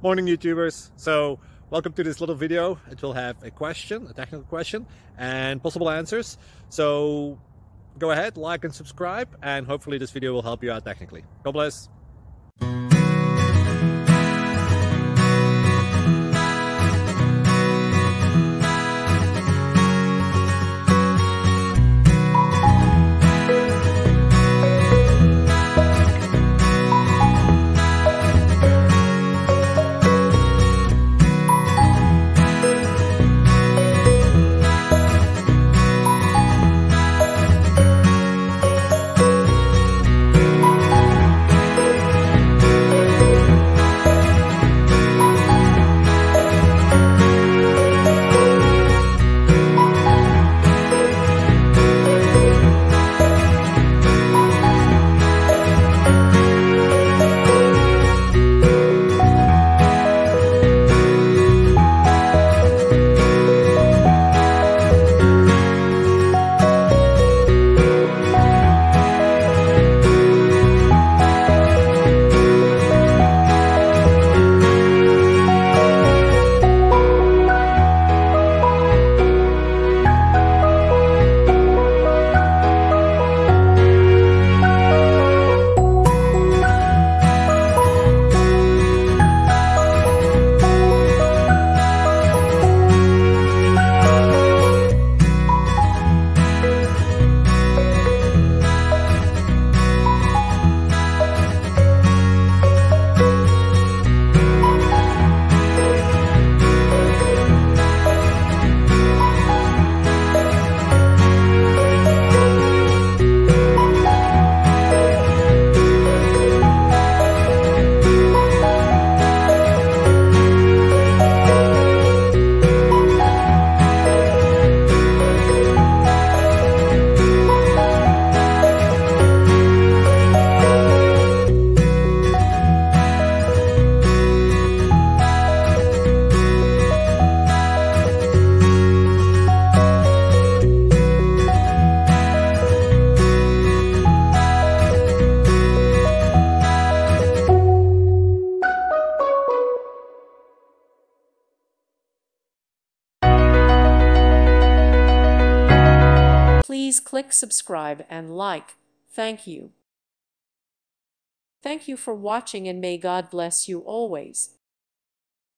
Morning YouTubers. So welcome to this little video. It will have a question, a technical question, and possible answers. So go ahead, like and subscribe, and hopefully this video will help you out technically. God bless. Please click subscribe and like. Thank you. Thank you for watching and may God bless you always.